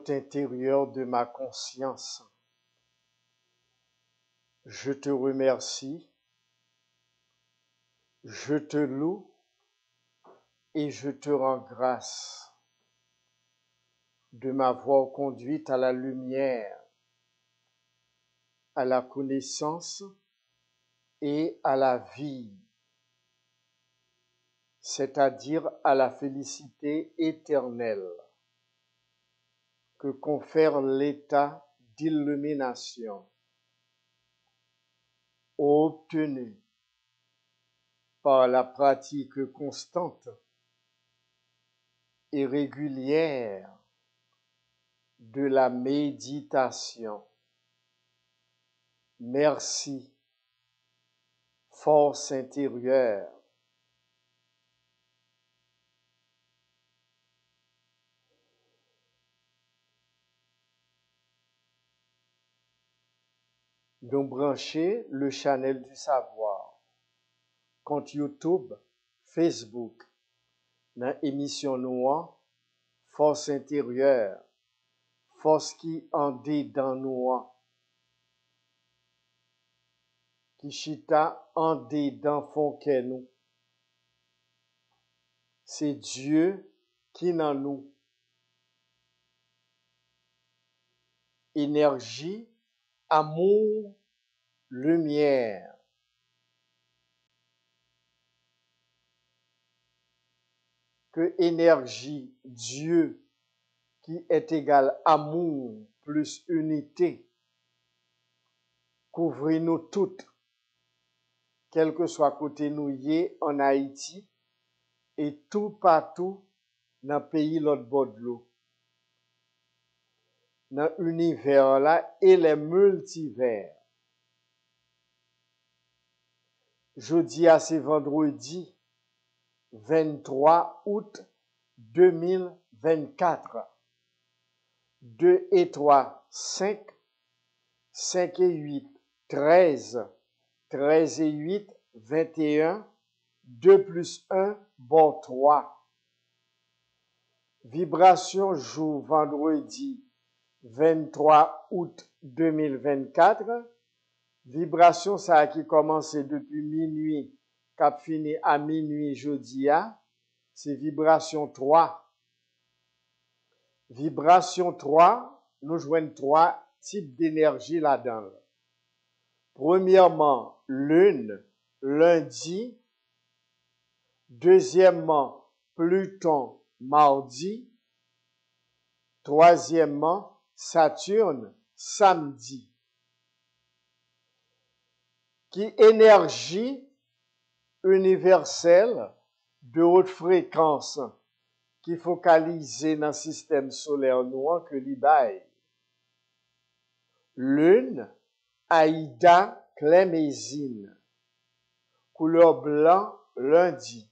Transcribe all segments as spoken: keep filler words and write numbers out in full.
haut intérieur de ma conscience, je te remercie, je te loue et je te rends grâce de m'avoir conduite à la lumière, à la connaissance et à la vie, c'est-à-dire à la félicité éternelle que confère l'état d'illumination obtenu par la pratique constante et régulière de la méditation. Merci, force intérieure. Nous brancher le channel du savoir, compte YouTube, Facebook, dans émission noire, force intérieure, force qui en dedans nous, qui chita en dedans font que nous. C'est Dieu qui dans nous. Énergie, amour, lumière. Que énergie, Dieu, qui est égal amour plus unité, couvre-nous toutes, quel que soit côté nous y en Haïti et tout partout dans le pays l'autre bord de l'eau. Dans l'univers là et les multivers. Jeudi à ce vendredi vingt-trois août deux mille vingt-quatre. deux et trois, cinq, cinq et huit, treize, treize et huit, vingt et un, deux plus un, bon trois. Vibration jour vendredi vingt-trois août deux mille vingt-quatre. Vibration ça qui commence depuis minuit, cap fini à minuit jeudi, c'est vibration trois. Vibration trois, nous joignons trois types d'énergie là-dedans. Premièrement, lune, lundi. Deuxièmement, Pluton, mardi. Troisièmement, Saturne, samedi. Qui énergie universelle de haute fréquence qui focalisée dans le système solaire noir que l'Ibaï. Lune, Aïda, Clémésine. Couleur blanc, lundi.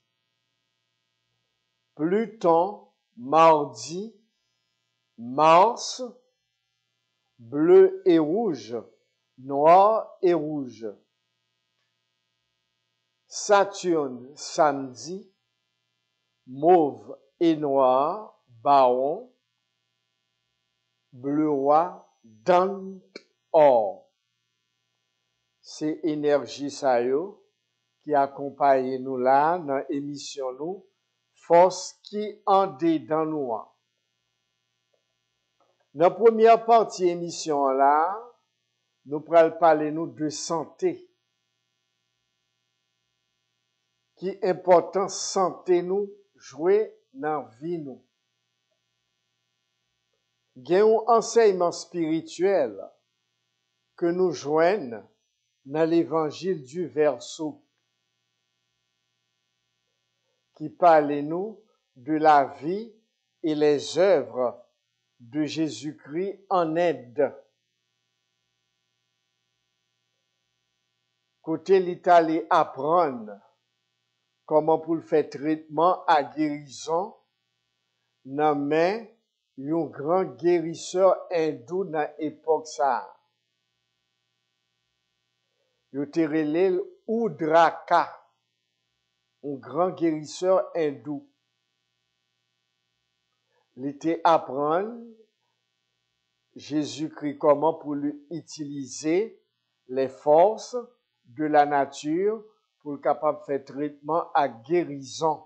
Pluton, mardi. Mars, bleu et rouge, noir et rouge. Saturne, samedi, mauve et noir, baron, bleu roi, dante, or. C'est énergie ça yo qui accompagne nous là dans l'émission nous, force qui en dedans nous. Dans la première partie émission là, nous pral parler nous de santé. Qui important santé nous jouer dans vie nous. Gen un enseignement spirituel que nous joignons dans l'évangile du verso qui parle nous de la vie et les œuvres de Jésus-Christ en aide. Côté l'Italie apprendre comment pour le faire traitement à guérison nan men yon grand guérisseur hindou dans époque ça. Yo te relèl Udraka, un grand guérisseur hindou. Il te apprendre Jésus-Christ comment pour lui utiliser les forces de la nature pour être capable de faire traitement à guérison.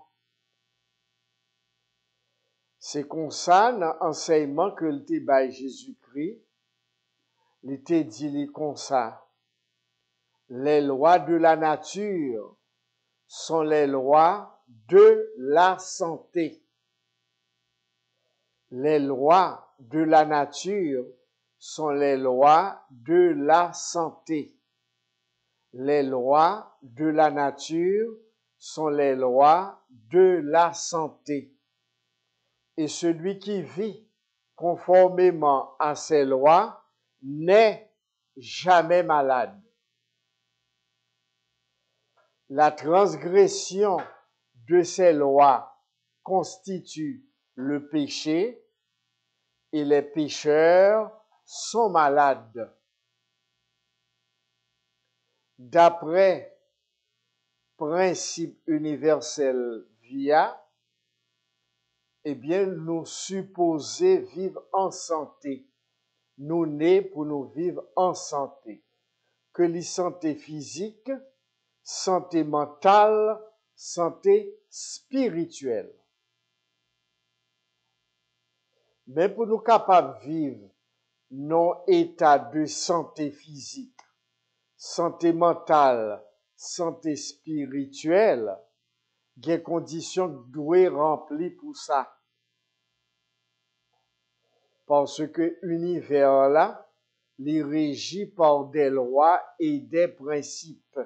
C'est comme ça, dans l'enseignement que le débat Jésus-Christ, il était dit comme ça. Les lois de la nature sont les lois de la santé. Les lois de la nature sont les lois de la santé. Les lois de la nature sont les lois de la santé. Et celui qui vit conformément à ces lois n'est jamais malade. La transgression de ces lois constitue le péché et les pécheurs sont malades. D'après principe universel via, eh bien, nous supposons vivre en santé. Nous nés pour nous vivre en santé. Que les santé physique, santé mentale, santé spirituelle. Mais pour nous capables de vivre non état de santé physique, santé mentale, santé spirituelle, il y a des conditions qui doivent remplir pour ça. Parce que l'univers là, il est régi par des lois et des principes.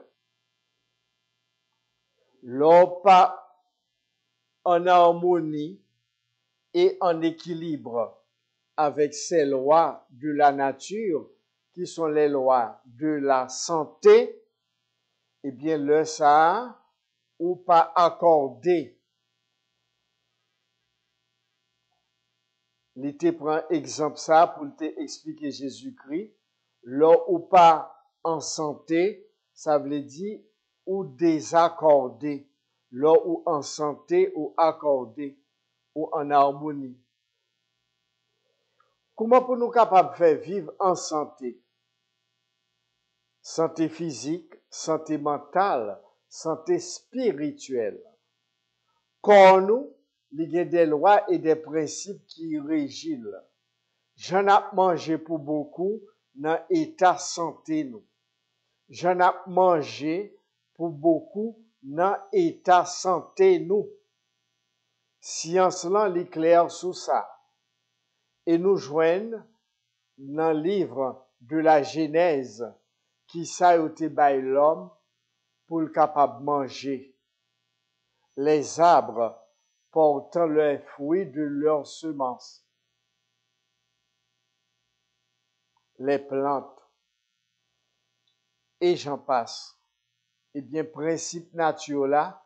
L'on pas en harmonie et en équilibre avec ces lois de la nature, qui sont les lois de la santé, eh bien, le ça, ou pas accordé. Il te prend exemple ça pour te expliquer Jésus-Christ. Là ou pas en santé, ça veut dire ou désaccordé. Là ou en santé ou accordé ou en harmonie. Comment pour nous capables de faire vivre en santé? Santé physique, santé mentale, santé spirituelle. Quand nous, il y a des lois et des principes qui régissent. J'en ai mangé pour beaucoup dans l'état santé nous. J'en ai mangé pour beaucoup dans l'état santé nous. Science là l'éclaire sur ça. Et nous joignent dans le livre de la Genèse qui ça été by l'homme pour le capable de manger. Les arbres portant leurs fruits de leurs semences. Les plantes. Et j'en passe. Eh bien, principe naturel là,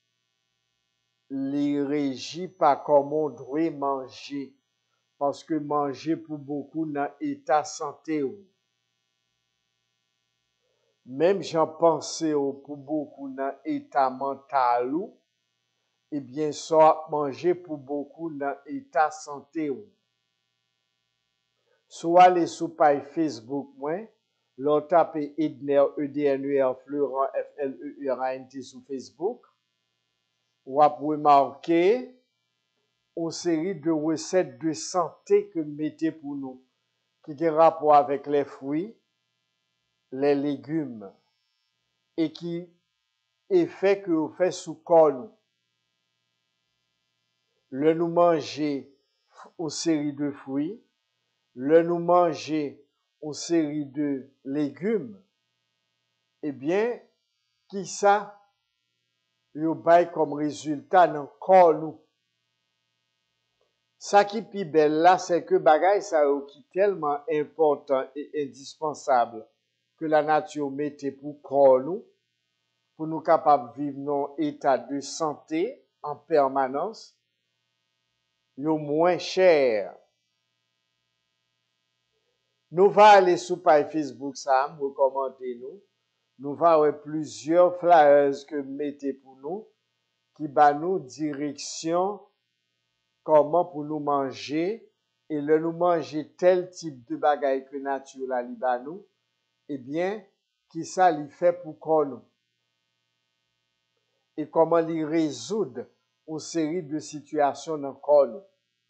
les régit pas comment on doit manger. Parce que manger pour beaucoup dans l'état santé. Même j'en pensais pour beaucoup dans l'état mental. Eh bien, ça manger pour beaucoup dans l'état santé. Soit les sous page Facebook, moi, l'on tape Edner, E D N E R, Florent, F L E U R A N T sur Facebook, ou à remarquer une série de recettes de santé que vous mettez pour nous, qui ont rapport avec les fruits, les légumes, et qui est fait que vous faites sous corps. Le nous manger une série de fruits, le nous manger une série de légumes, eh bien, qui ça, yo bay comme résultat dans corps nous. Ça qui pi belle là, c'est que bagay ça qui tellement important et indispensable que la nature mette pour corps nous, pour nous capables vivre dans état de santé en permanence, yo moins cher. Nous va aller sur page Facebook ça, me recommander nous. Nous va avoir plusieurs flyers que mettez pour nous qui ba nous direction comment pour nous manger et le nous manger tel type de bagaille que nature la li ba nous, eh bien, qui ça li fait pour qu'on nous? Et comment li résoudre une série de situations dans corps nous?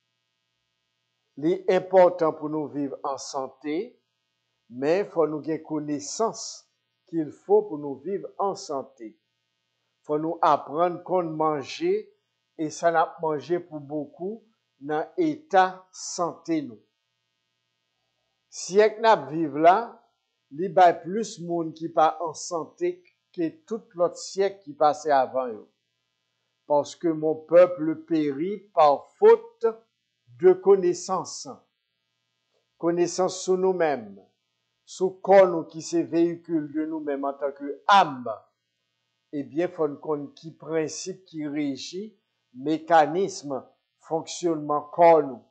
Li important pour nous vivre en santé, mais faut nous gen connaissance qu'il faut pour nous vivre en santé. Faut nous apprendre qu'on manger et ça n'a manger pour beaucoup dans état santé nous. Si ek n'a vivre là, li bay plus monde qui pas en santé que tout l'autre siècle qui passait avant yo. Parce que mon peuple périt par faute de connaissance. Connaissance sur nous-mêmes, sur corps nous qui se véhicule de nous-mêmes en tant que âme. Eh bien, faut nous connaître qui principe qui régit mécanisme fonctionnement corps nous.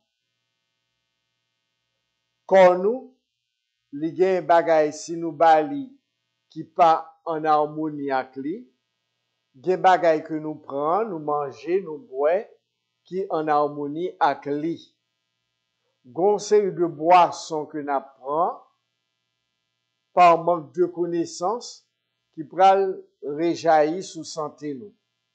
Corps nous, li gen bagay si nous bali qui pas en harmonie avec li, gen bagay que nous prend, nous manger, nous boire qui en harmonie avec li. Gon série de boissons que nous prend par manque de connaissance qui pral rejaillir sous santé nous.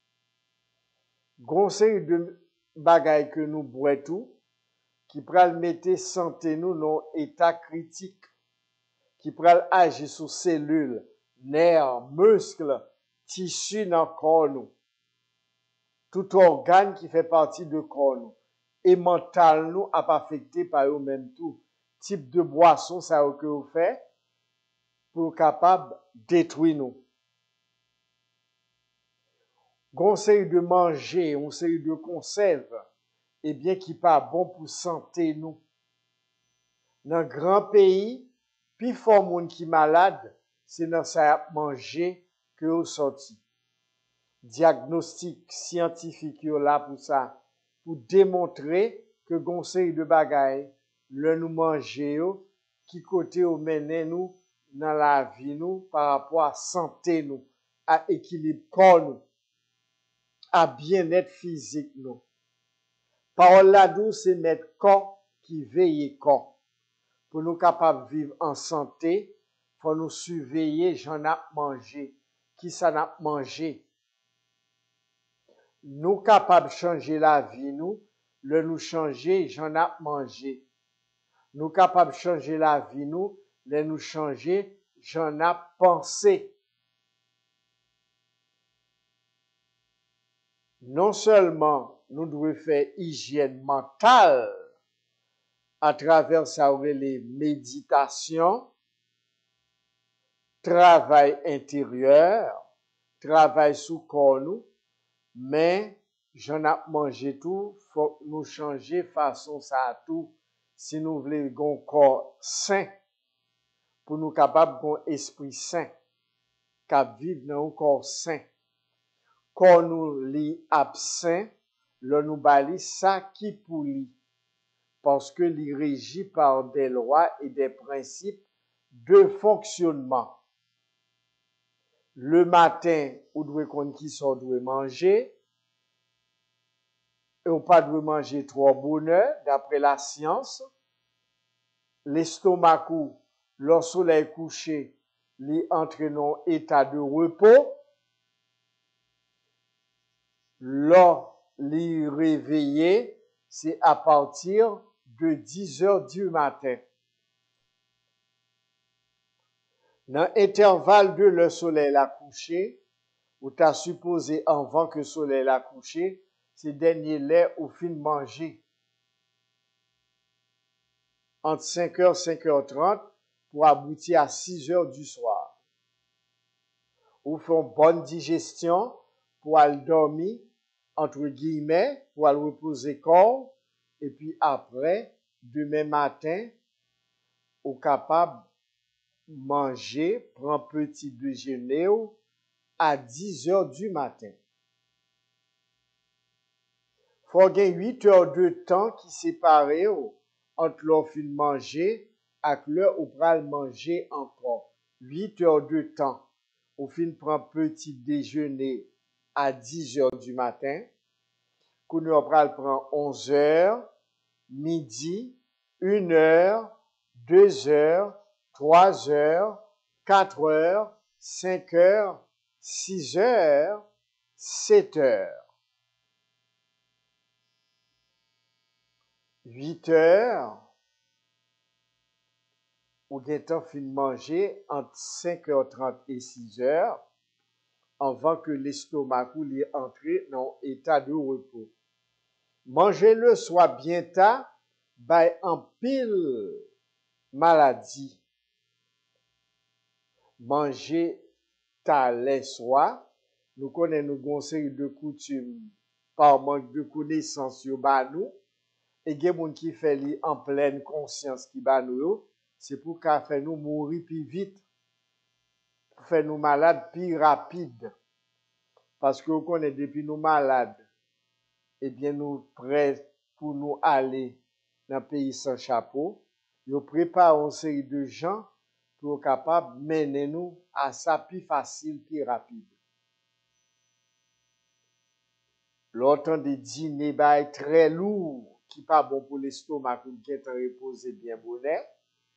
Gon série de bagay que nous boire tout qui pral mettre santé nous dans état critique, qui pral agir sur cellules, nerfs, muscles, tissus dans corps nous. Tout organe qui fait partie de corps nous et mental nous a pas affecté par eux même tout type de boisson ça que vous fait pour capable détruire nous. Conseil de manger, on série de conserves, et bien qui pas bon pour santé nous. Dans grand pays, puis fort monde qui malade, c'est dans ça manger que au sorti. Diagnostic scientifique yo là pour ça, pour démontrer que conseil de bagaille, le nous manger yo, qui côté au mener nous dans la vie nous par rapport à santé nous, à équilibre corps nous, à bien-être physique nous. Parole la douce c'est mettre corps qui veille corps. Pour nous capables de vivre en santé, faut nous surveiller j'en a mangé, qui ça n'a mangé. Nous capables de changer la vie nous, le nous changer j'en a mangé. Nous capables de changer la vie nous, le nous changer j'en a pensé. Non seulement nous devons faire hygiène mentale à travers ça les méditations, travail intérieur, travail sous corps nous, mais j'en ai mangé tout, faut nous changer façon ça tout si nous voulons un corps sain pour nous capables d'un esprit sain, cap vivre dans un corps sain. Corps nous li absent, le nous bali ça qui pour lui parce que li régi par des lois et des principes de fonctionnement. Le matin, ou doit qu'on qui sort doit manger, et on pas doit manger trop bonheur d'après la science. L'estomac ou le soleil couché, li entre dans état de repos. Lors li réveillé, c'est à partir de dix heures du matin. Dans l'intervalle de le soleil la couché, ou t'as supposé avant que le soleil la couché, c'est dernier lait ou fin de manger. Entre cinq heures et cinq heures trente pour aboutir à six heures du soir. Ou fait une bonne digestion pour aller dormir, entre guillemets, pour aller reposer corps, et puis après, demain matin, ou capable manger, prendre petit déjeuner à dix heures du matin. Faut gagner huit heures de temps qui sépare entre l'heure fin de manger et l'heure où pral manger encore. huit heures de temps. Au fin prend petit déjeuner à dix heures du matin. Qu'on pral prend onze heures, midi une heure, deux heures, trois heures, quatre heures, cinq heures, six heures, sept heures, huit heures, ou gen temps fin manger entre cinq heures trente et six heures avant que l'estomac ou li entre dans état de repos. Manger le soir bien tard, bay en pile maladie. Manger tard le soir, nous connaissons nous gon série de coutumes par manque de connaissance yo ba nous, et gen moun qui fait li en pleine conscience qui ba nous yo, c'est pour qu'a fait nous mourir plus vite, pour faire nous malades plus rapide. Parce que vous connaissez depuis nous malades, eh bien nous prêts pour nous aller dans le pays sans chapeau, nous préparons une série de gens pour être capables de mener nous à ça plus facile, plus rapide. L'autant des dîners bah, très lourd, qui pas bon pour l'estomac, pour qui est reposé bien bonnet.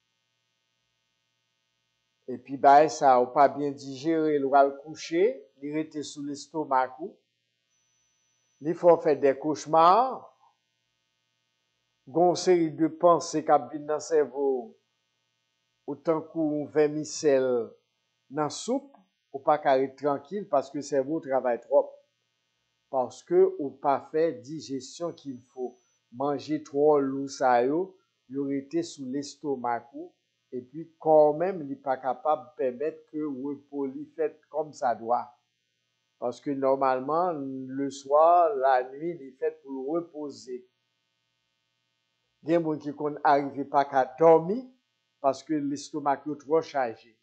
Et puis bah, ça n'a pas bien digéré, il va le coucher, il reste sous l'estomac. Il faut faire des cauchemars. Gon série de pensées qui viennent dans le cerveau, autant qu'on vermicelle dans la soupe, ou pas carré tranquille parce que le cerveau travaille trop. Parce que ou pas fait digestion qu'il faut. Manger trop lourd ça yo, il aurait été sous l'estomac et puis quand même il n'est pas capable de permettre que le repos li fait comme ça doit. Parce que normalement le soir, la nuit, il est fait pour reposer. Il y a des gens qui n'arrivent pas à dormir parce que l'estomac est trop chargé.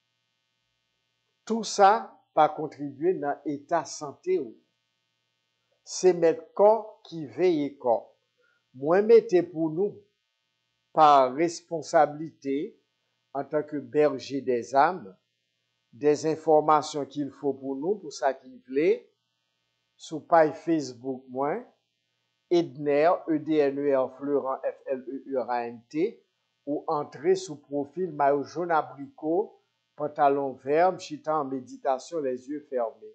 Tout ça pas contribuer dans l'état santé. C'est mettre corps qui veille corps. Moi, mettez pour nous, par responsabilité, en tant que berger des âmes, des informations qu'il faut pour nous, pour ça qu'il plaît, sur page Facebook, moi, Edner, E D N E R, Florent, F L E U R A N T, ou entrer sous profil maillot jaune abricot, pantalon vert, chita en méditation, les yeux fermés.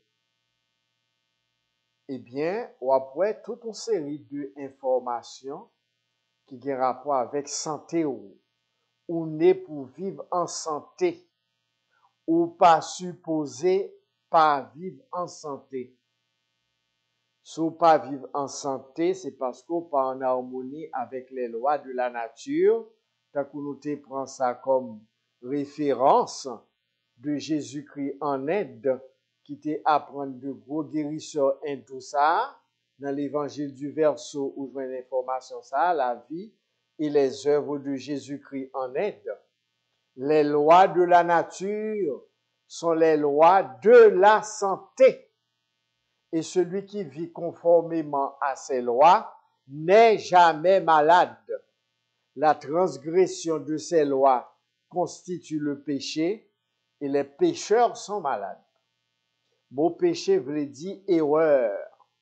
Eh bien, ou après toute une série d'informations qui ont rapport avec santé ou, ou n'est pour vivre en santé, ou pas supposé pas vivre en santé. Si vous pas vivre en santé, c'est parce qu'on pas en harmonie avec les lois de la nature, tant que nous te prend ça comme référence de Jésus-Christ en aide, qui te apprend de gros guérisseurs en tout ça, dans l'évangile du verso où je vois l'information ça, la vie et les œuvres de Jésus-Christ en aide. Les lois de la nature sont les lois de la santé. Et celui qui vit conformément à ces lois n'est jamais malade. La transgression de ces lois constitue le péché et les pécheurs sont malades. Mot péché veut dire erreur.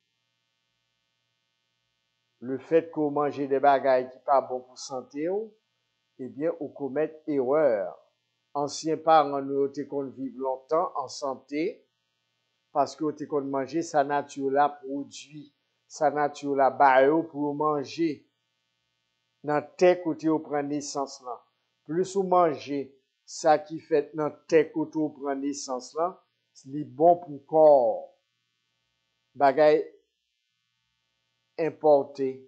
Le fait qu'on mange des bagailles qui pas bon pour santé, eh bien, on commet erreur. Anciens parents nous ont qu'on vive longtemps en santé parce que on qu'on manger sa nature la produit, sa nature la bayo pour manger. Dans tes côté on prend naissance là. Plus on manger ça qui fait dans tes côté on prend naissance là, c'est bon pour corps. Bagay importé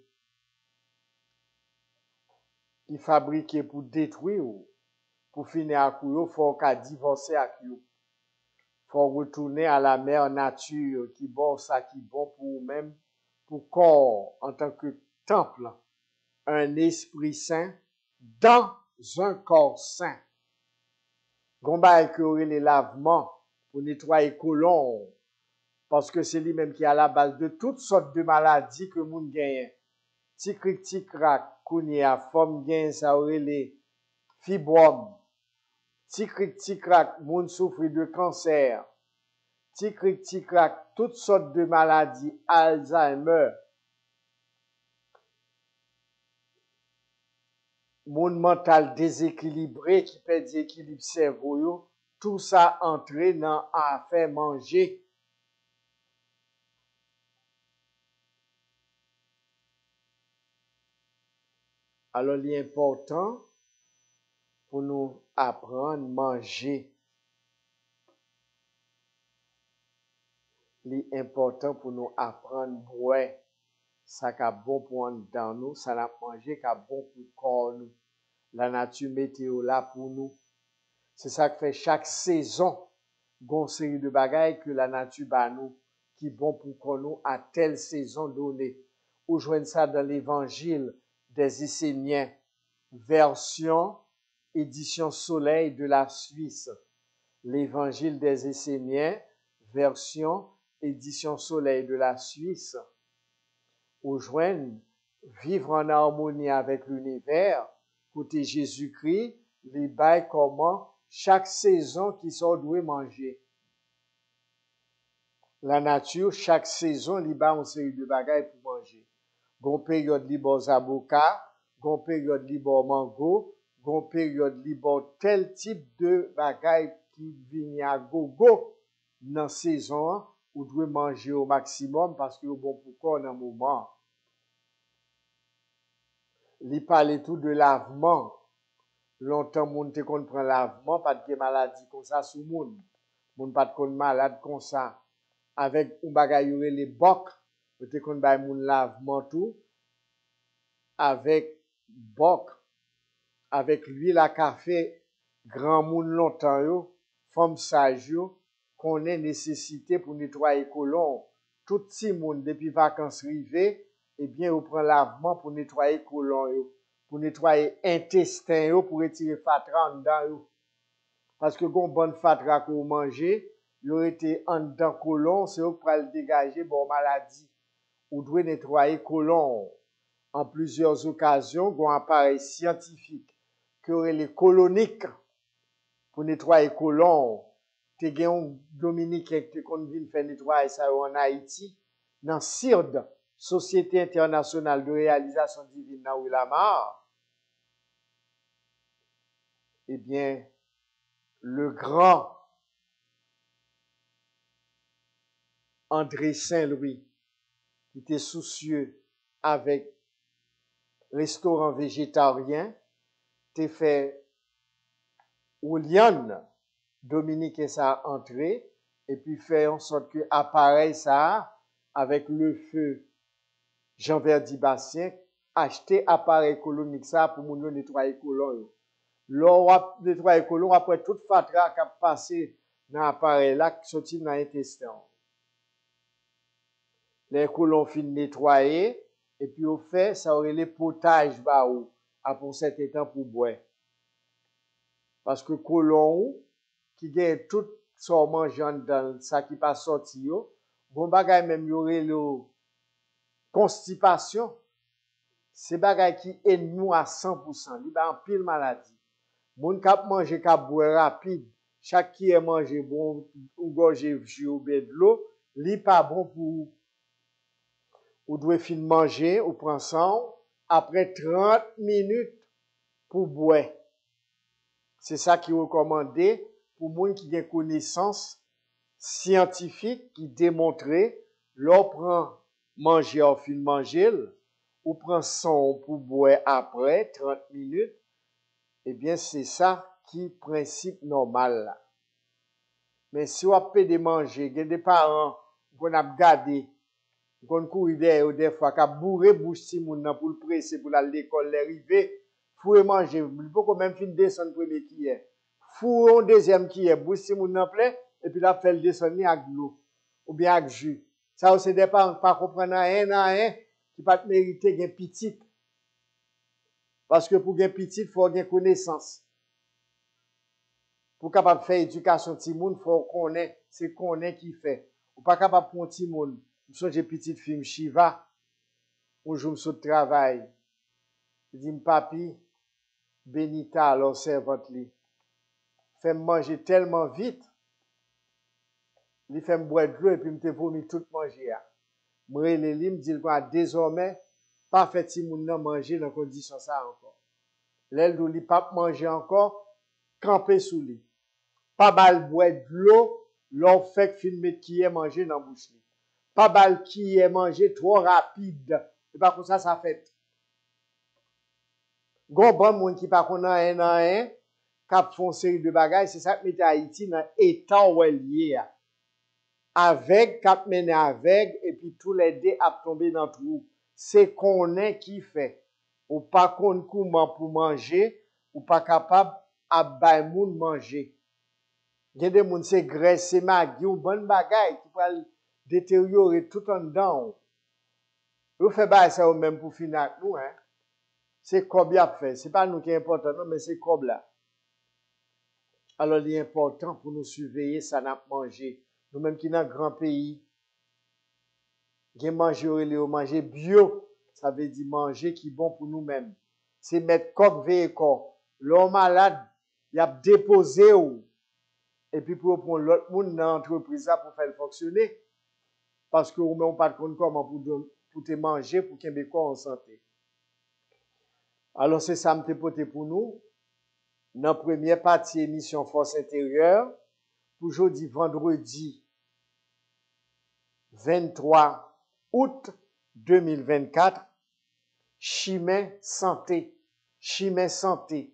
qui fabriqué pour détruire ou pour finir à couyo, faut qu'à divorcer à couyo. Faut retourner à la mère nature qui bon ça qui bon pour même pour corps en tant que temple, un esprit saint dans un corps saint. Gomba et que les lavements pour nettoyer colon parce que c'est lui-même qui est à la base de toutes sortes de maladies que moun gagne. Tikrik tikrak kouni a forme gagne ça aurait les fibromes. Tikrik tikrak moun souffre de cancer. Tikrik tikrak toutes sortes de maladies, Alzheimer. Moun mental déséquilibré qui perd équilibre cerveau yo, tout ça entre dans à faire manger. Alors, l'important pour nous apprendre à manger. L'important pour nous apprendre à boire. Ça qui est bon pour nous dans nous, ça n'a manger qui est bon pour le corps nous. La nature météo là pour nous. C'est ça qui fait chaque saison, une série de bagailles que la nature bat nous, qui est bon pour corps nous à telle saison donnée. Ou joignent ça dans l'évangile des Esséniens, version édition Soleil de la Suisse. L'évangile des Esséniens, version édition Soleil de la Suisse. Ou joignent vivre en harmonie avec l'univers, côté Jésus-Christ, les bails comment chaque saison qui sort doit manger. La nature, chaque saison, li ba une série de bagailles pour manger. Gon période li bon zaboka, gon période li bon mango, gon période li bon tel type de bagailles qui viennent à gogo dans saison ou doit manger au maximum parce que bon pour corps dans moment. Li parle tout de lavement. Longtemps moun te kon prend lavement pas de maladie comme ça sous moun. Moun pas de kon malade comme ça. Avec un bagay yore les boc, te kon bay moun lavement tout avec boc, avec l'huile à café, grand moun longtemps yo, femme sage yo, connaît nécessité pour nettoyer colon. Tout si moun depuis vacances rivé, eh bien ou prend lavement pour nettoyer colon yo, pour nettoyer intestin yo, pour retirer fatra en dedans yo. Parce que gon bonne fatra qu'on manger, yo été en dedans colon, c'est eux pour le dégager bon maladie. Ou doit nettoyer colon. En plusieurs occasions, gon appareil scientifique qui aurait les coloniques pour nettoyer colon. Te gen Dominicain qui kon vin faire nettoyer ça en Haïti, dans C I R D, Société internationale de réalisation divine dans Willamar. Eh bien, le grand André Saint-Louis, qui était soucieux avec restaurant végétarien, t'es fait Oulian, Dominique et ça entré, et puis fait en sorte que appareil ça, avec le feu Jean-Verdi Bastien, acheter appareil colonique ça pour moun nettoyer colon. L'on nettoyer colon après toute fatra qui a passé dans l'appareil là, qui sorti dans l'intestin. Les colons fin nettoyer, et puis au fait, ça aurait les potages ba ou, après cet temps pour boire. Parce que colon qui gagne tout son mangeant dans ça qui pas sorti yo, bon bagay même y aurait le constipation, c'est bagay qui est nous à cent pour cent, li ba en pile maladie. Moun k'ap manger k'ap boire rapide, chaque qui est manger bon ou gorgé jus ou de l'eau, li pas bon pour ou doit fin manger ou prend sang après trente minutes pour boire. C'est ça qui est recommandé pour moun qui a connaissance scientifique qui démontrait l'on prend manger ou fin manger ou prend sang pour boire après trente minutes. Eh bien, c'est ça qui est principe normal là. Mais si on peut de manger, il y a des parents qu'on a gardé, qu'on court derrière des fois, qui a bourré bouche si moun nan pour le presser pour aller à l'école, l'arriver, faut manger, il faut quand même fin descendre premier qui est. Faut un deuxième qui est, bouche si moun nan plein, et puis là, fait le descendre avec l'eau, ou bien avec jus. Ça, c'est des parents pas comprendre un à un, qui pas mériter gen petit. Parce que pour gen petit, il faut gen connaissance. Pour capable faire éducation ti moun, faut connaître, c'est connaître qui fait. Ou pas capable pour ti moun. Je suis petite fille Shiva, un jour je suis travail. Je dis papi, Benita alors servante li. Fait manger tellement vite. Il fait me boire de l'eau et puis me te vomi tout manger. Moi les li me dit quoi désormais pas fait ti moun nan manger dans condition ça encore. L'aile d'eau, li pas manger encore, camper sous lui. Pas bal boire de l'eau, l'on fait filmer qui est mangé dans la bouche. Pas bal qui est mangé trop rapide. C'est pas comme ça, ça fait. Gon bon moun qui pas qu'on a un an un, cap font série de bagages, c'est ça qui met Haïti dans état où elle y est. Avec, cap mené avec, et puis tous les deux a tombé dans le trou. C'est qu'on est qui fait. Ou pas qu'on comment pour manger, ou pas capable à bay moun manger. Gen de moun c'est graisse, c'est maggi ou bonne bagaille qui va détériorer tout en dedans. Vous faites pas ça même pour finir avec nous, hein. C'est comme y a fait. C'est pas nous qui est important, non, mais c'est comme là. Alors, il est important pour nous surveiller ça n'a manger. Nous-mêmes qui dans un grand pays, gen manger ou manger bio, ça veut dire manger qui est bon pour nous-mêmes. C'est mettre coq veille corps. L'homme malade, il a déposé ou. Et puis pour prendre l'autre monde dans l'entreprise pour faire fonctionner. Parce que nous n'avons pas de compte comment pour, pour te manger, pour qu'il y ait en santé. Alors c'est ça que je pour nous. Dans la première partie émission Force intérieure, pour aujourd'hui vendredi vingt-trois août deux mille vingt-quatre, Chimè santé, Chimè santé.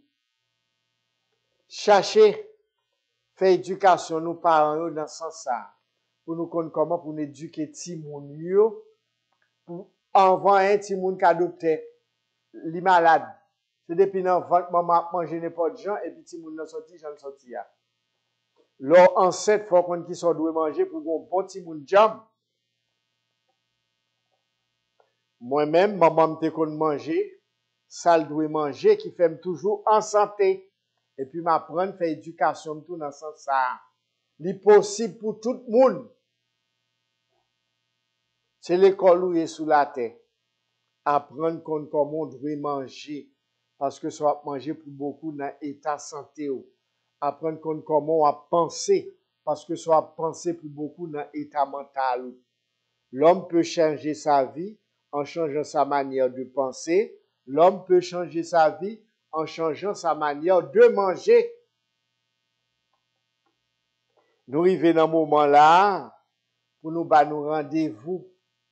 Chercher faire éducation nous parents dans ce sens ça pour nous connaître comment pour nous éduquer ti moun yo pour envoyer un ti moun qui adopté li malade. C'est depuis dans ventre maman manger n'importe gens et puis ti moun nan sorti j'en sorti ya. Leur ancêtre faut qu'on qui soit doit manger pour gon bon ti moun jam. Moi-même maman m'te kon manger, ça le doit manger qui fait toujours en santé et puis m'apprendre faire éducation tout dans ce sens ça. Li possible pour tout le monde. C'est l'école où est sous la terre. Apprendre comment on doit manger. Parce que ça va manger pour beaucoup dans l'état santé. Apprendre comment on va penser. Parce que ça va penser pour beaucoup dans l'état mental. L'homme peut changer sa vie en changeant sa manière de penser. L'homme peut changer sa vie en changeant sa manière de manger. Nous arrivons dans ce moment-là pour nous battre nous rendez-vous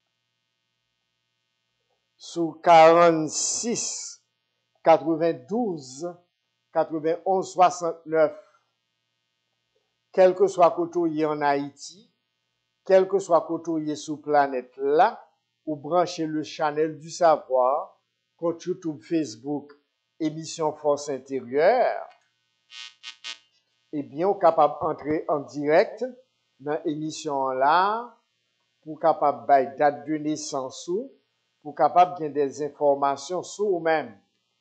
sous quarante-six, quatre-vingt-douze, quatre-vingt-onze, soixante-neuf. Quel que soit côté en Haïti, quel que soit côté sous planète là, ou branchez le channel du savoir, côté YouTube, Facebook, émission Force intérieure, eh bien, on est capable d'entrer en direct dans l'émission là, pour capable de date de naissance ou, pour capable de des informations sur vous-même.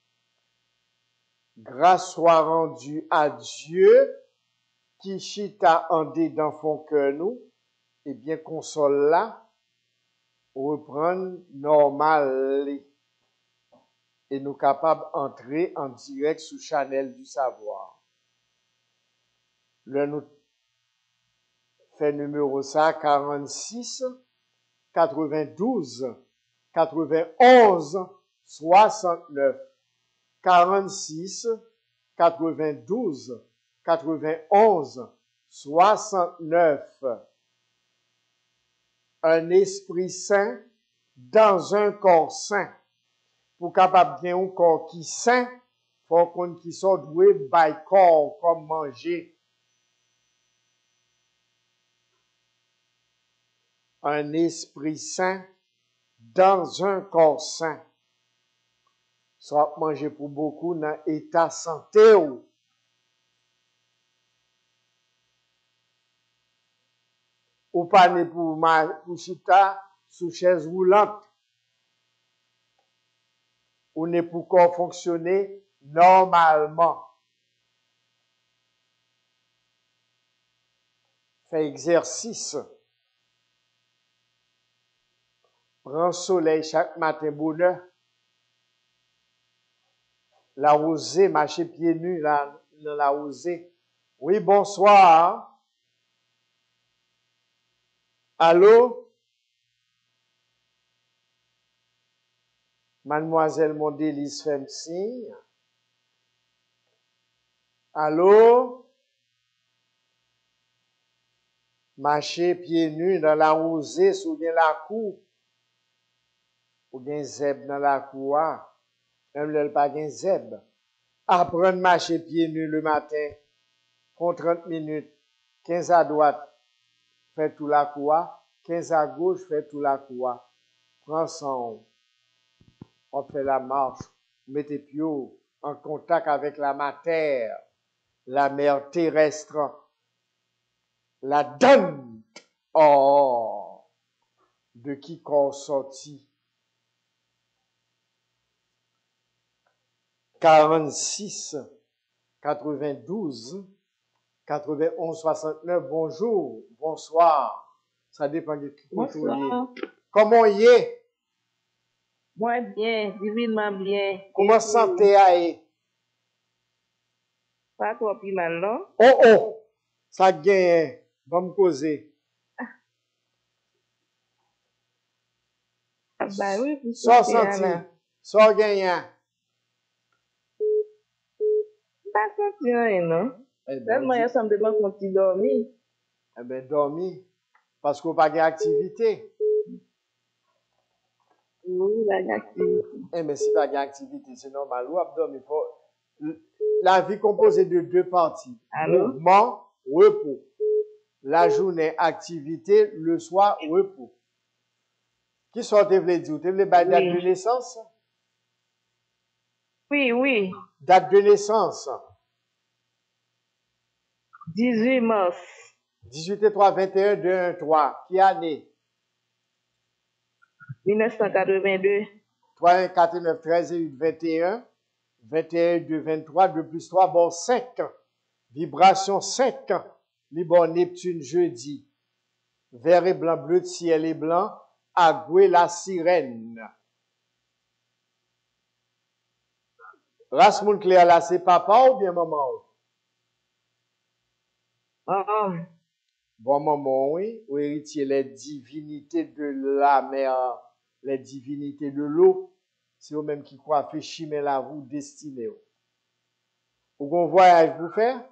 Grâce soit rendue à Dieu, qui chita en dedans fond cœur nous, et bien console là, reprendre normal et nous capables d'entrer en direct sous channel du savoir. Le nous fait numéro ça, quarante-six, quatre-vingt-douze, quatre-vingt-onze, soixante-neuf. quarante-six, quatre-vingt-douze, quatre-vingt-onze, soixante-neuf. Un esprit saint dans un corps saint. Pour capable bien un corps qui saint, faut qu'on qui soit doué by corps comme manger. Un esprit saint dans un corps saint. Soit manger pour beaucoup dans l'état santé ou. Ou pas ne pour ma, pour chita sous chaise roulante. Ou ne pour qu'on fonctionner normalement. Fait exercice. Prends soleil chaque matin bonheur. La rosée, marcher pieds nus là, dans la rosée. Oui, bonsoir. Allô? Mademoiselle Mondélis fait signe. Allô? Marcher pieds nus dans la rosée sous bien la cour. Ou bien zèbre dans la cour. Même là, pas bien zèbre. Apprendre à marcher pieds nus le matin. Prends trente minutes. quinze à droite. Fais tout la cour. quinze à gauche. Fais tout la cour. Prends son. On fait la marche. Mettez pieds en contact avec la matière. La mer terrestre. La donne. Oh. De qui qu'on sortit. quarante-six, quatre-vingt-douze, quatre-vingt-onze, soixante-neuf, bonjour, bonsoir. Ça dépend de qui Bonsoir. Comment y est? Moi bien, divinement bien. Comment santé a est? Pas trop plus mal, non? Oh oh, ça gagne, va me causer. Ah bah oui, pour Sans santé, senti, là. sans gagnant. Pas santé, rien, non? Eh ben, Seulement, il dit, semble pas qu'on t'y dormi. eh ben, dormi, parce qu'on n'a pas d'activité. Oui, la activité. Eh ben, si pas d'activité, c'est normal. Ou abdomen, faut, la vie composée de deux parties. Allô? Mouvement, repos. La journée, activité, le soir, repos. Qui sont te vle dire? Te vle ba date de Oui. naissance? Oui, oui. Date de naissance. dix-huit mars. dix-huit et trois, vingt et un, deux, un, trois. Qui année? mille neuf cent quatre-vingt-deux. trois, un, quatre, neuf, treize et huit, vingt et un. vingt et un, deux, vingt-trois. deux plus trois, bon, cinq. Vibration cinq. Li bon Neptune jeudi. Vert et blanc, bleu de ciel et blanc. Agoué la sirène. Race moun clair là, c'est papa ou bien maman? Oh, Bon maman, oui, ou héritier les divinités de la mer, les divinités de l'eau. C'est eux-mêmes qui croient fait chimer la roue destinée. Ou qu'on voyage pour faire?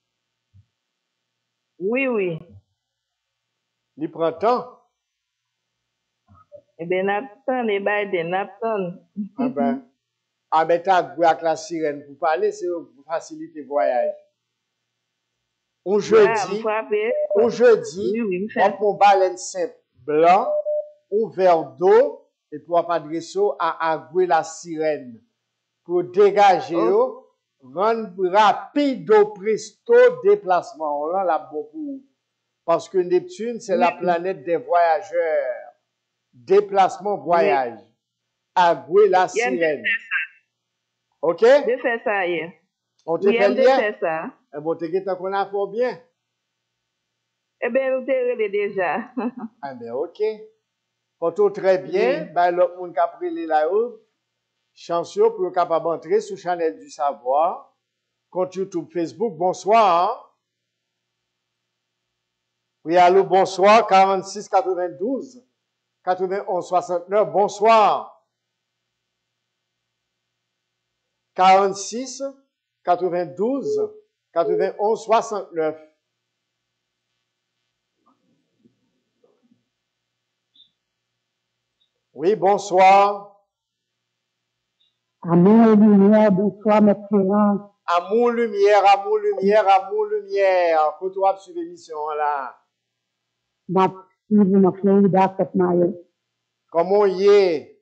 oui, oui. Il prend temps. Eh bien, Napton, les Biden, Napton. Ah ben, ah ben, t'as joué avec la sirène pour parler, c'est pour faciliter le voyage. On jeudi, Frappé. on jeudi, Oui, oui, me on fait. prend baleine simple blanc, un verre d'eau, et puis on va adresser à agouer la sirène. Pour dégager, Oh, rendre rapide au presto déplacement. On l'a là beaucoup. Parce que Neptune, c'est oui, la planète des voyageurs. Déplacement, oui. voyage. Agouer la Il aime sirène. OK? de faire ça hier. On te Oui, fait aime de lien? faire ça. Eh bon, te dit qu'on a fait bien. Eh bien, vous t'es relé déjà. Ah ben, OK. Quand très bien, Oui. ben, l'autre monde qui a pris les là-haut, chanceux pour capable entrer sur Chanel du Savoir, compte YouTube, Facebook. Bonsoir. Oui, allô, bonsoir, quarante-six quatre-vingt-douze, quatre-vingt-onze soixante-neuf, bonsoir. quarante-six quatre-vingt-douze, quatre-vingt-onze soixante-neuf. Oui, bonsoir. Amour, lumière, bonsoir, mes frères. Amour, lumière, amour, lumière, amour, lumière. Faut toi sur l'émission là. Ma fille, ma Florida, cette maille. Comment y est?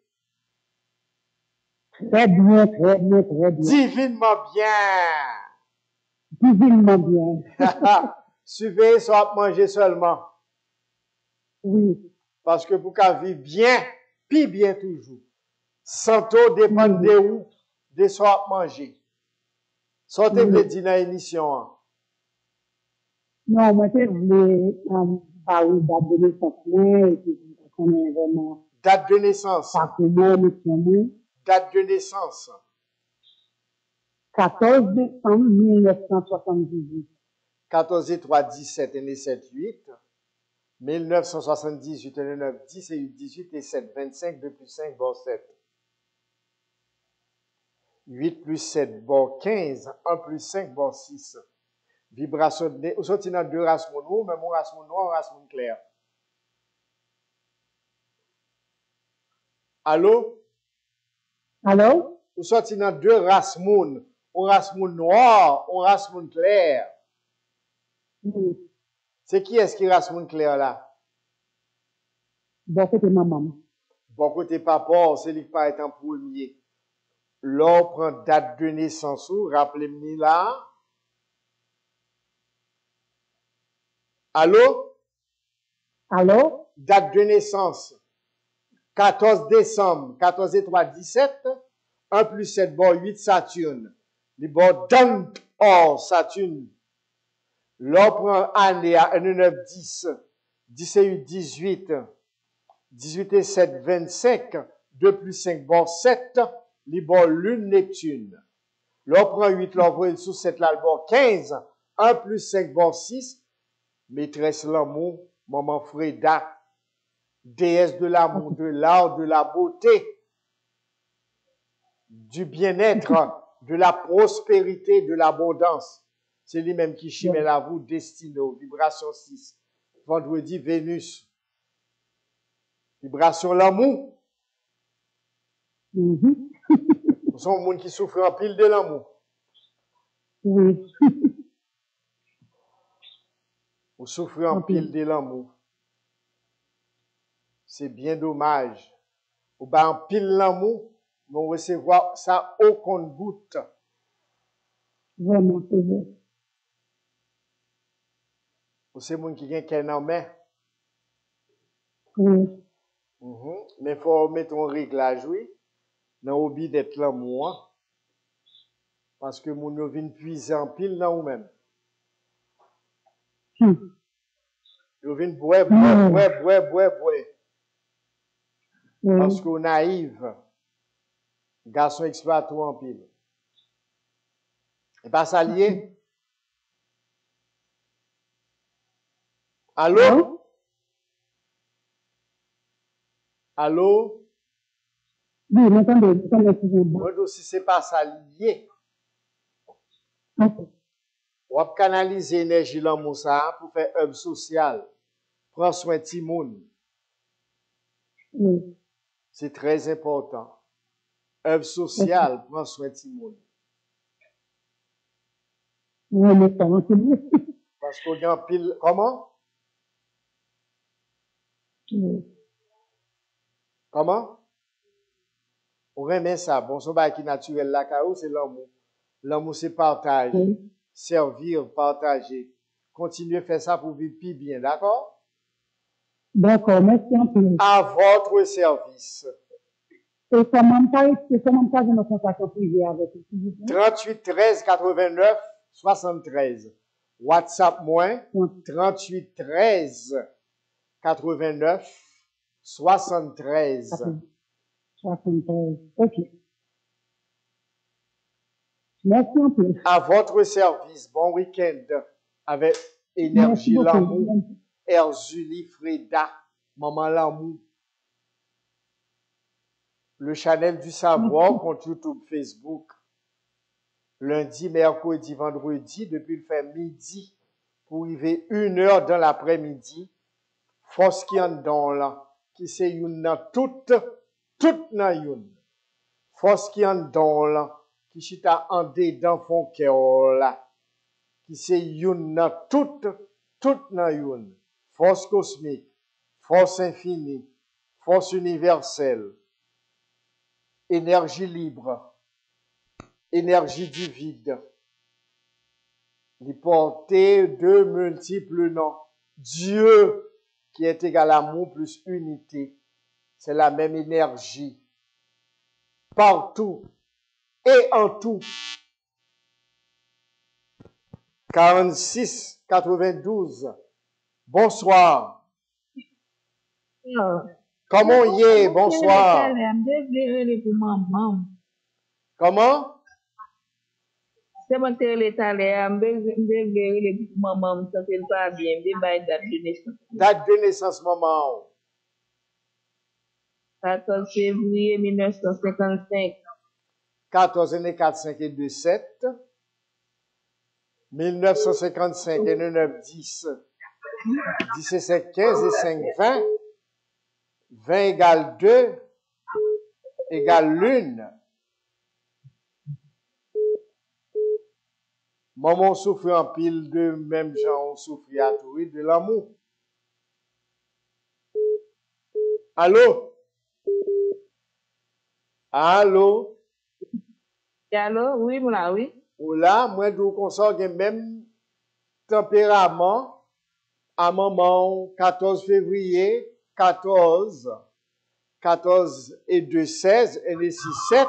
Très bien, très bien, très bien. Divinement bien. Divinement bien. Surveillez soit manger seulement. Oui. Parce que pour qu'à vivre bien, puis bien toujours. Santo dépend Oui. de où, de soit manger. Sortez Oui. vle di nan émission. Non, moi, je voulais euh, parler date de naissance, et puis, on est vraiment Date de naissance. pas comment nous Date de naissance. quatorze décembre mille neuf cent soixante-dix-huit. quatorze et trois, dix-sept et sept, huit. mille neuf cent soixante-dix-huit et neuf, dix et huit, dix-huit et sept, vingt-cinq, deux plus cinq, bon sept. huit plus sept, bon quinze. un plus cinq, bon six. Vibration de... Ou sorti dans deux races mono, mais mon race mono noir, race mono clair. Allô? Allô? Ou sorti dans deux races mono. On race mono noir, on race mono clair. Oui. C'est qui est-ce qui race mono clair là? Bon côté maman. Bon côté papa, c'est lui qui paraît en premier. Là, on prend date de naissance, rappelez-moi là. Allô? Allô? Date de naissance. quatorze décembre, quatorze et trois, dix-sept. un plus sept, bon huit, Saturne. Les bon dunk, or, Saturne. Là, on prend année à un, neuf, dix. dix et huit, dix-huit. dix-huit et sept, vingt-cinq. deux plus cinq, bon sept. Les bon lune, Neptune. Là, on prend huit, là, on voit sous sept, là, bon quinze. un plus cinq, bon six. Maîtresse l'amour, maman Freda, déesse de l'amour, de l'art, de la beauté, du bien-être, de la prospérité, de l'abondance. C'est lui-même qui chimère la vous, Destino, vibration six. Vendredi, Vénus. Vibration l'amour. Mm-hmm. Nous sommes monde qui souffre en pile de l'amour. Oui. Vous souffrez en pile de l'amour. C'est bien dommage. Ou ben en pile l'amour, on recevoir ça au compte-goutte. Vraiment, c'est vrai. Ou c'est moun qui gen ken en main. Oui. Mm-hmm. Mais il faut mettre un réglage, oui. Dans l'oubli d'être l'amour. Parce que moun yo vin puiser en pile dans ou même. Hmm. Yo vin boué, boué, boué, boué, boué, boué. Oui. Parce qu'on naïve. Garçon exploite en pile. Et pas ça lié. Allô? Allô? Allô? Oui, m'entendez, m'entendez toujours bien. Moi, si c'est pas ça lié. Ok. On va canaliser l'énergie l'amour ça pour faire œuvre sociale. Prends soin de Timoun. Oui. C'est très important. Œuvre sociale, prends soin de Timoun. Oui, mais ça, c'est bien. Parce qu'on a pile. Comment? Oui. Comment? On remet ça. Bon, ce qui est naturel là, c'est l'amour. L'amour, c'est partage. Oui. Servir, partager. Continuez à faire ça pour vivre plus bien, d'accord? D'accord, merci un peu. À votre service. Et comment c'est comment ça je me contacte privé avec vous, s'il vous plaît? trente-huit treize quatre-vingt-neuf soixante-treize. WhatsApp moins trente-huit treize quatre-vingt-neuf soixante-treize. soixante-treize. Ok. Merci un peu. À votre service. Bon week-end avec Énergie L'amour, Erzuli Freda, Maman L'amour. Le Channel du Savoir, compte YouTube, Facebook. Lundi, mercredi, vendredi, depuis le fait midi, pour arriver une heure dans l'après-midi. Force qui en dans là, qui c'est une dans toute, toute dans une. Force qui en dans là, qui chita en dedans fond cœur là, qui c'est une dans toute, toute dans une. Force cosmique, force infinie, force universelle, énergie libre, énergie du vide. Il portait deux multiples noms. Dieu, qui est égal à amour plus unité. C'est la même énergie. Partout et en tout. quarante-six quatre-vingt-douze. Bonsoir. Non. Comment y est? Bonsoir. Comment? C'est mon télétalé, mbé maman, ça fait pas bien, mbé bail date de naissance. Date de naissance, maman. quatorze février mille neuf cent cinquante-cinq. quatorze, un et quatre, cinq et deux, sept. mille neuf cent cinquante-cinq, un et neuf, dix. dix et cinq, quinze et cinq, vingt. vingt égale deux, égale lune. Maman souffre en pile de même gens, on souffre à tout, de l'amour. Allô? Allô? Allô? Oui, moi, oui. Ou là, moi, d'où qu'on sort le même tempérament à maman, quatorze février, quatorze, quatorze et deux, seize, et les six, sept.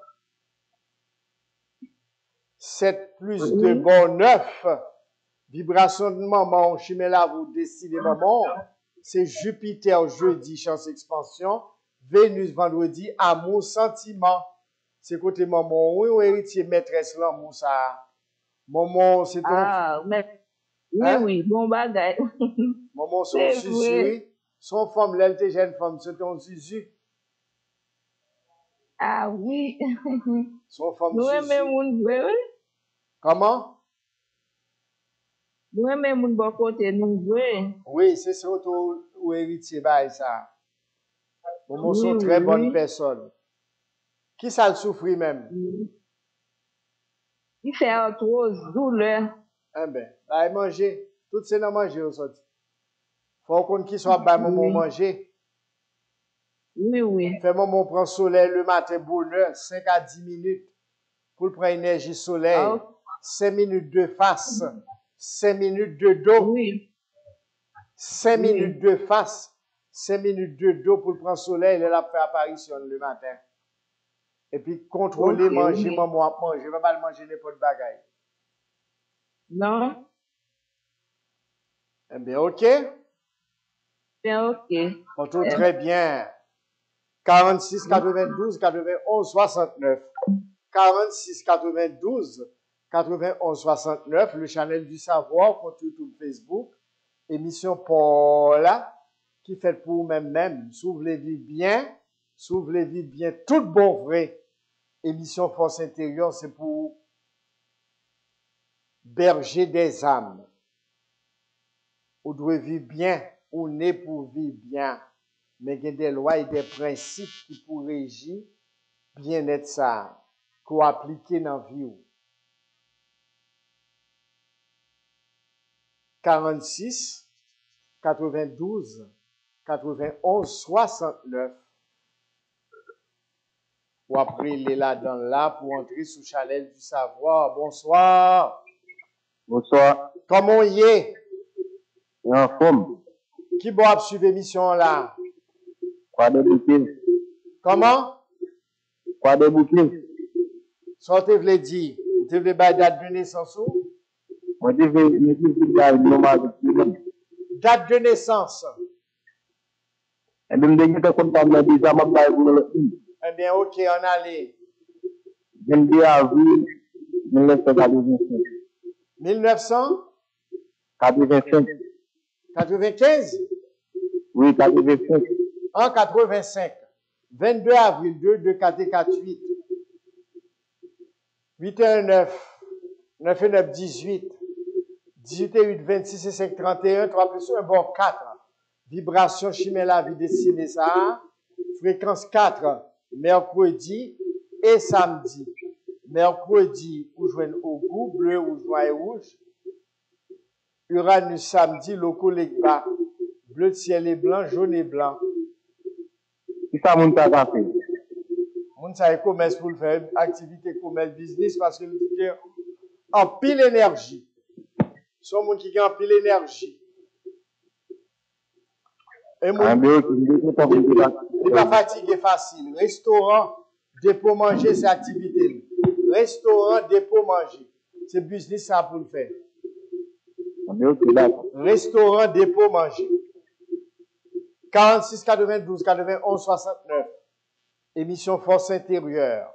sept plus deux, Oui. bon, neuf. Vibration de maman, chimela, vous décidez maman. C'est Jupiter jeudi, chance expansion. Vénus vendredi, amour, sentiment. C'est côté maman, oui, ou héritier, maîtresse, l'amour, ça. Maman, c'est ton, Ah, mais, oui, hein? oui, bon bagage. Maman, son C'est susu, vrai. son femme, l'elle, t'es jeune femme, c'est ton susu. Ah, oui. Son femme, Nous aimons susu. moun, oui, oui. Comment? Nous aimons moun bon côté, nous, oui. Oui, c'est surtout ou héritier, bah, ça. Maman, Oui, sont oui, très bonnes oui. personnes. Qui ça le souffre même? Oui. Il fait arthrose, douleur. Eh ben, bah, manger. Tout c'est dans manger au sorti. Faut qu'on qui soit bas maman Oui, manger. oui, oui. Fait maman prend soleil le matin bonheur, cinq à dix minutes pour prendre énergie soleil. Ah, cinq minutes de face, cinq minutes de dos, oui, cinq minutes oui. de face, cinq minutes de dos pour prendre soleil, elle a fait apparition le matin. Et puis contrôler Ok, manger oui. maman à manger, va pas manger n'importe bagaille. Non? Eh bien, OK? Bien, ok. On tout Euh, très bien. quarante-six, quatre-vingt-douze, quatre-vingt-onze, soixante-neuf. quarante-six, quatre-vingt-douze, quatre-vingt-onze, soixante-neuf. Le channel du savoir, compte YouTube, Facebook. Émission Paula, qui fait pour vous-même, même. Souvenez-vous bien. Souvenez-vous bien. Tout bon vrai. Émission Force intérieure, c'est pour berger des âmes. Vous devez vivre bien. Ou n'est pour vivre bien. Mais il y a des lois et des principes qui pour régir bien-être ça, qu'on applique dans la vie. quarante-six, quatre-vingt-douze, quatre-vingt-onze, soixante-neuf. Ou après, il est là dans là pour entrer sous channel du savoir. Bonsoir. Bonsoir. Comment y est? En forme. Qui va suivre l'émission là? Quoi de bouquet? Comment? Quoi de bouquet? Sortez, vous dire. Vous devez faire date de naissance ou? Moi, je vais me dire que normal. Date de naissance. Et même dès que tu as comptable, dit ça, m'a pas eu. Eh bien, ok, on allait. vingt-deux avril mille neuf cent quatre-vingt-cinq. mille neuf cent quatre-vingt-cinq. quatre-vingt-quinze? Oui, quatre-vingt-cinq. En quatre-vingt-cinq. vingt-deux avril, deux, deux, quatre et quatre, huit. huit et un, neuf. neuf et neuf, dix-huit. dix-huit et huit, vingt-six et cinq, trente et un. trois plus un, bon, quatre. Vibration, chimère la vie, dessiner ça. Fréquence quatre. Mercredi et samedi. Mercredi, ou joigne au goût, bleu, ou joint et rouge. Uranus, samedi, locaux, les bas. Bleu de ciel et blanc, jaune et blanc. Qui ça, mon tas à faire? Moun sa commerce pour le faire, activité commerce, business, parce que nous disons en pile énergie. Son moun qui a en pile énergie. Et moun, il pas fatigué facile. Restaurant, dépôt manger, c'est activité. Restaurant, dépôt manger. C'est business ça pour le faire. Restaurant, dépôt manger. quarante-six, quatre-vingt-douze, quatre-vingt-onze, soixante-neuf. Émission Force intérieure.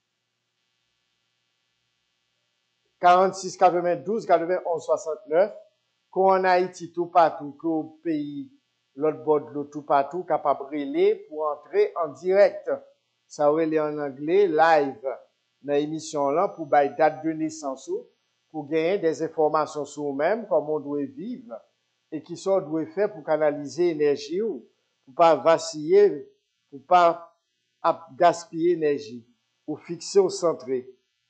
quarante-six, quatre-vingt-douze, quatre-vingt-onze, soixante-neuf. Qu'on en Haïti tout partout, qu'au pays, l'autre bord de l'eau tout partout, capable de relayer pour entrer en direct. Ça aurait en anglais, live. dans l'émission là pour bailler date de naissance ou, pour gagner des informations sur nous-mêmes, comment on doit vivre et qui sont doit faire pour canaliser l'énergie ou pour pas vaciller, pour pas gaspiller l'énergie, pour fixer au centré.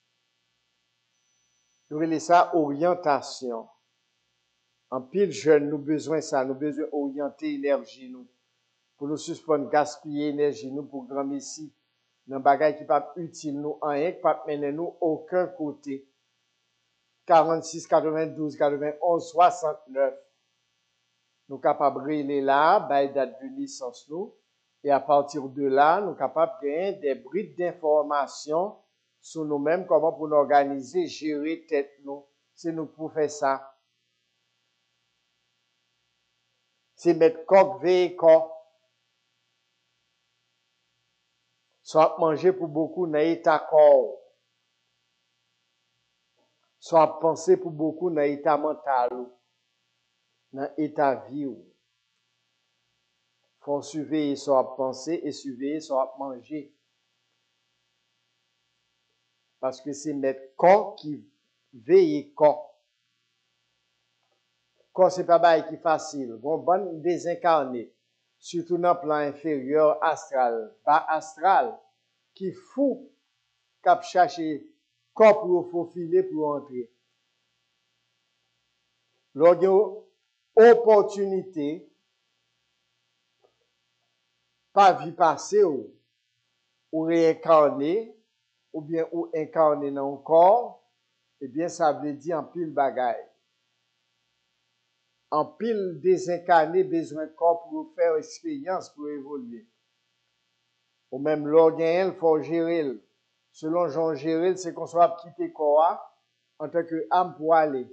Nous relève ça orientation. En pile jeune, nous besoin ça, nous besoin orienter l'énergie nous pour nous suspendre gaspiller énergie nous pour grand messie dans bagay qui pas utile nous en rien, qui pas mener nous aucun côté. quarante-six, quatre-vingt-douze, quatre-vingt-onze, soixante-neuf. Nous capables de régler là, by date de naissance nous, et à partir de là, nous capables de gagner des brides d'informations sur nous-mêmes, comment pour nous organiser, gérer tête nous. C'est nous pour faire ça. C'est mettre coq, veille, corps. Soit manger pour beaucoup dans l'état corps. Soit penser pour beaucoup dans l'état mental. Dans l'état vie. Faut surveiller soit penser et surveiller soit manger. Parce que c'est mettre corps qui veille corps. Corps c'est pas bail qui facile. Bon, bon désincarné. Surtout dans le plan inférieur astral, bas astral, qui fou cap chercher corps pour faufiler pour entrer. Lorsqu'il opportunité, pas vie passée ou, ou réincarner, ou bien ou incarner dans le corps, eh bien ça veut dire en pile bagaille. En pile désincarné besoin de corps pour faire expérience, pour évoluer. Ou même l'organe, il faut gérer. Selon Jean Géril, c'est qu'on soit quitter corps en tant que âme pour aller.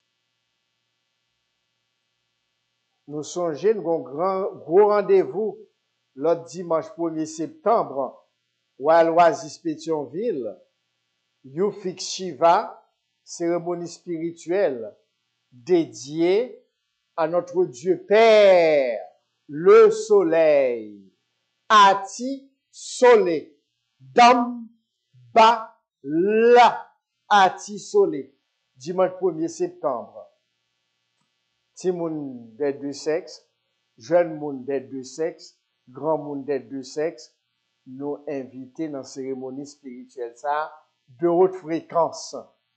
Nous songeons nous avons un grand, gros rendez-vous l'autre dimanche premier septembre, ou à l'Oasis Pétionville, Yufik Shiva, cérémonie spirituelle dédiée à notre Dieu Père, le Soleil, Ati Solé, Dam Ba La, Ati Solé, dimanche premier septembre. Ti moun des deux sexes, jeune moun des deux sexes, grand moun des deux sexes, nous invités dans la cérémonie spirituelle ça, de haute fréquence.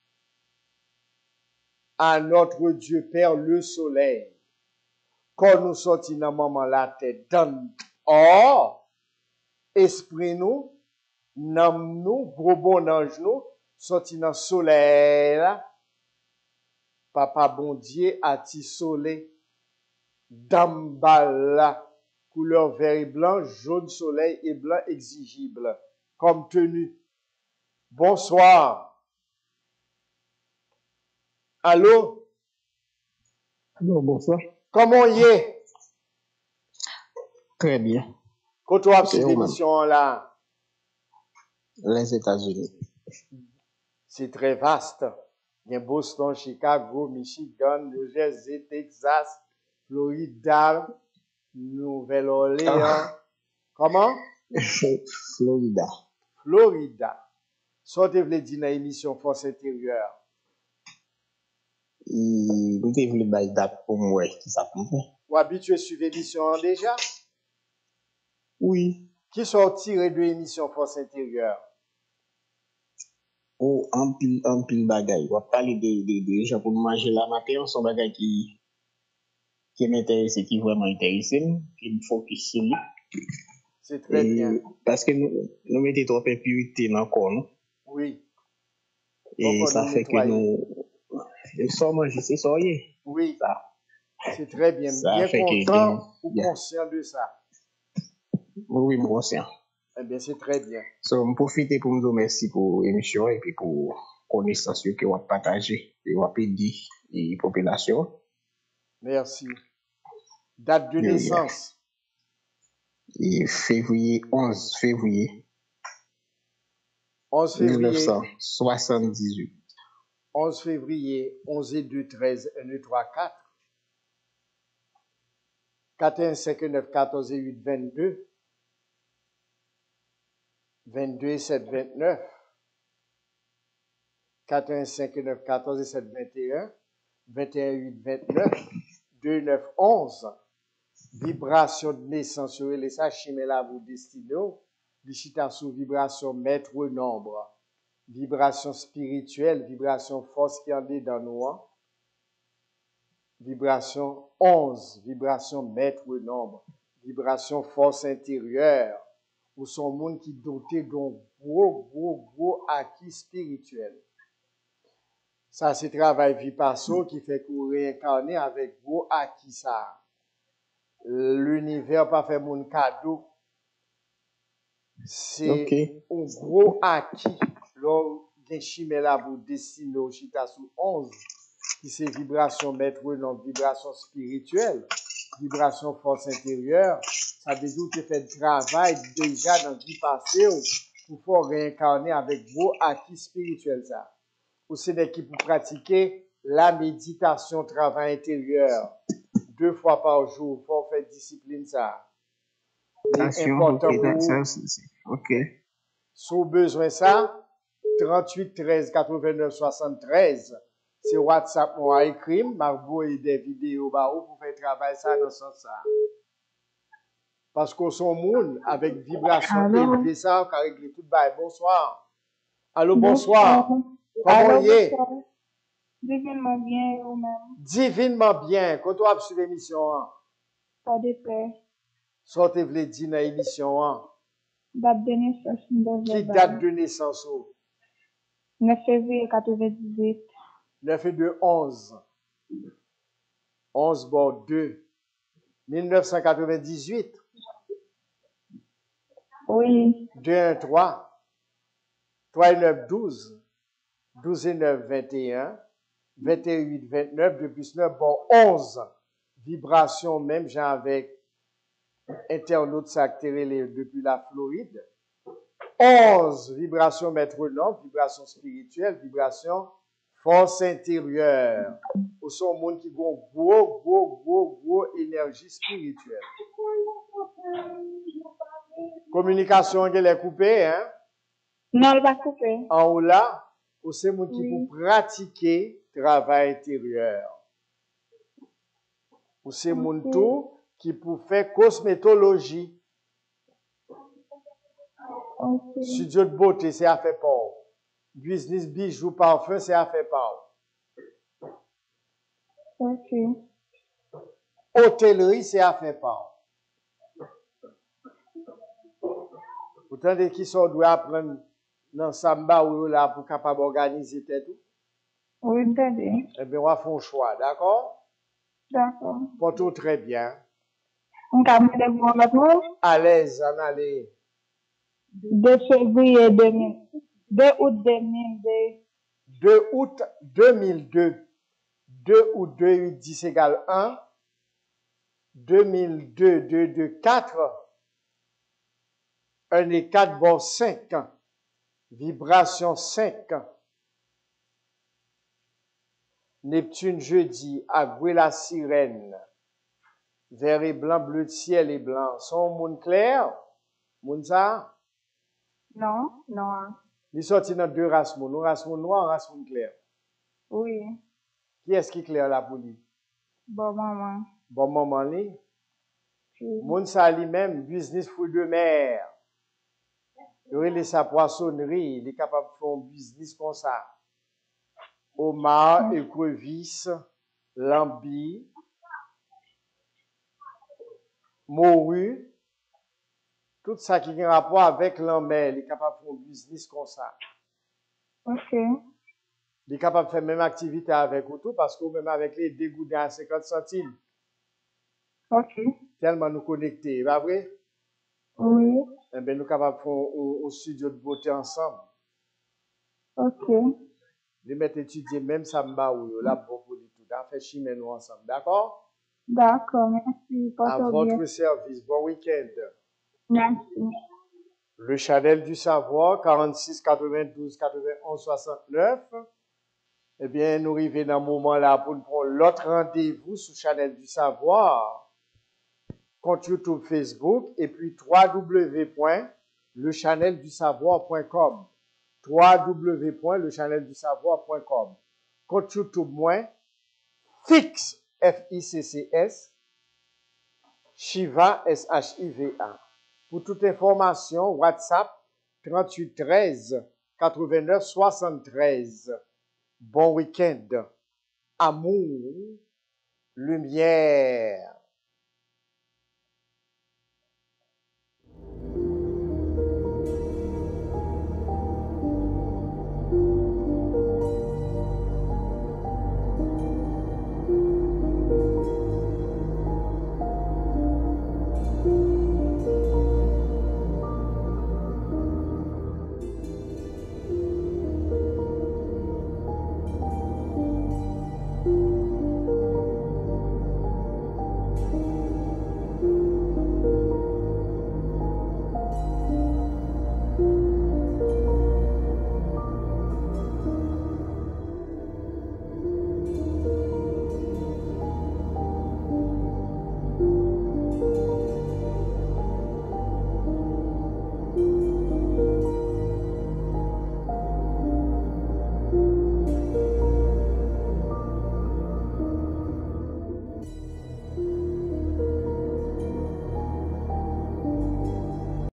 À notre Dieu Père, le Soleil. Quand nous sortis dans moment la tête, dans or, esprit nous, nam nous, gros bon ange nous, sortis dans soleil là, Papa bon Dieu a tissolé, d'ambala, couleur vert et blanc, jaune soleil et blanc exigible, comme tenue. Bonsoir. Allô? Allô, bonsoir. Comment y est? Très bien. Quand tu as cette émission là? Les États-Unis. C'est très vaste. Il y a Boston, Chicago, Michigan, New Jersey, Texas, Florida, Nouvelle-Orléans. Ah. Comment? Florida. Florida. Ça, tu veux dire dans l'émission Force intérieure? Vous voulez bailler date pour moi, qui ça peut faire? Ou habitué à suivre l'émission déjà? Oui. Qui sont tirés de l'émission Force intérieure? Oh, un pile, un pile bagaille. On va parler de, de, de gens pour manger la matin, son bagaille qui, qui m'intéresse, qui est vraiment intéressant, qui me focus sur lui. C'est très et bien. Parce que nous, nous mettons trop impurité dans le corps, non? Oui. Et donc, ça fait nettoyer. Que nous, nous sommes manger, c'est ça, oui. Ça. C'est très bien. Ça bien fait content que, ou bien. Conscient de ça. Oui, oui, conscient. Eh bien, c'est très bien. So, je profite pour nous remercier pour l'émission et puis pour connaissance que vous avez partagé et vous avez dit la population. Merci. Date de naissance? Et février, onze février. onze février. mille neuf cent soixante-dix-huit. onze février, onze et deux, treize, un, deux, trois, quatre. quatre et un, cinq et neuf, quatorze et huit, vingt-deux. vingt-deux et sept, vingt-neuf. quatre un cinq neuf un quatre sept deux un, vingt et un huit vingt-neuf, deux neuf onze. Vibration de naissance, sur les ça, chimela vous destiné, lichita sous vibration maître nombre. Vibration spirituelle, vibration force qui en est dans nous. Vibration onze, vibration maître nombre. Vibration force intérieure, ou son monde qui doté d'un gros, gros, gros acquis spirituel. Ça, c'est travail vipasso qui fait qu'on réincarner avec gros acquis ça. L'univers pas fait mon cadeau. C'est Ok. un gros acquis. Lors d'un chimela pour dessiner au chita sous onze, qui c'est vibration maître non vibration spirituelle, vibration force intérieure. Ça veut dire que tu fais le travail déjà dans la vie passée pour pouvoir réincarner avec gros acquis spirituel ça. Ou c'est des qui pour pratiquer la méditation, travail intérieur. Deux fois par jour, il faut faire discipline ça. C'est important Ok, pour ça, vous. c'est- c'est- ok. Si vous avez besoin de ça, trente-huit treize quatre-vingt-neuf soixante-treize, c'est WhatsApp, moi, écrit, Margot et des vidéos, bah, pour faire travail ça dans ce sens. Parce qu'on son monde, avec vibration Allô? élevée, ça, on a réglé tout le bail. Bonsoir. Allô, bonsoir. Comment Allô, y est? bonsoir. Divinement bien, vous-même. Divinement bien. Quand on a sur l'émission, hein? Pas de paix. Sortez vle di dans l'émission, hein? Date de naissance, nous Qui devons date de naissance? Oh? neuf février quatre-vingt-dix-huit. neuf et deux, onze. onze bon deux. mille neuf cent quatre-vingt-dix-huit. Oui. deux un trois. trois et neuf, douze. douze et neuf, vingt et un. vingt et huit, vingt-neuf. De plus neuf, bon onze. Vibration même, j'ai avec internaute s'actérer depuis la Floride. onze. Vibration maître nom, vibration spirituelle, vibration force intérieure. Ou son monde qui a gros, gros, gros, gros, gros énergie spirituelle. Communication elle est coupée, hein? Non, elle va couper. En haut là, ou c'est monde qui Oui. pour pratiquer travail intérieur. Ou c'est monde tout qui pour faire cosmétologie. Ok. Studio de beauté, c'est à faire pas. Business bijoux parfum, c'est à faire pas. Ok. Hôtellerie, c'est à faire pas. Pourtant, de qui sont doit apprendre dans Samba ou là pour capable organiser tout. Oui, entendez. Eh bien, on va faire un choix, d'accord? D'accord. Pour tout très bien. On va me demander votre mot. À l'aise, en aller. deux février deux mille. deux août deux mille deux. deux août deux mille deux. deux août deux, huit, dix égale un. deux mille deux, deux, deux, quatre. un et quatre, bon cinq. Vibration cinq. Neptune jeudi, à la sirène. Vert et blanc, bleu de ciel et blanc. Son monde clair? Moun ça? Non, non. Il sorti dans deux races moun. Une race moun noir, une race moun clair. Oui. Qui est-ce qui est clair là pour lui? Bon, maman. Bon maman li. Oui. Moun ça lui-même, business fruit de mer. Il a sa poissonnerie, il est capable de faire un business comme ça. Homard, écrevisse, lambi, morue, tout ça qui a un rapport avec l'ambelle, il est capable de faire un business comme ça. Ok. Il est capable de faire même activité avec vous tout parce que même avec les dégoûts à cinquante centimes. Ok. Tellement nous connectés, pas vrai? Oui. Eh bien, nous sommes capables de faire un, un studio de beauté ensemble. Ok. Les mettre étudier même Samba ou là, bon pour tout. On fait chimie nous ensemble, d'accord? D'accord, merci. À Porte bien. votre service. Bon week-end. Merci. Le Chanel du Savoir, quarante-six quatre-vingt-douze quatre-vingt-onze soixante-neuf. Eh bien, nous arrivons dans le moment là pour nous prendre l'autre rendez-vous sur Chanel du Savoir, compte YouTube, Facebook, et puis w w w point le chanel du savoir point com. w w w point le channel du savoir point com. Compte YouTube moi, Fix, F I C C S, Shiva, S H I V A. Pour toute information, WhatsApp trente-huit treize quatre-vingt-neuf soixante-treize. Bon week-end. Amour, lumière.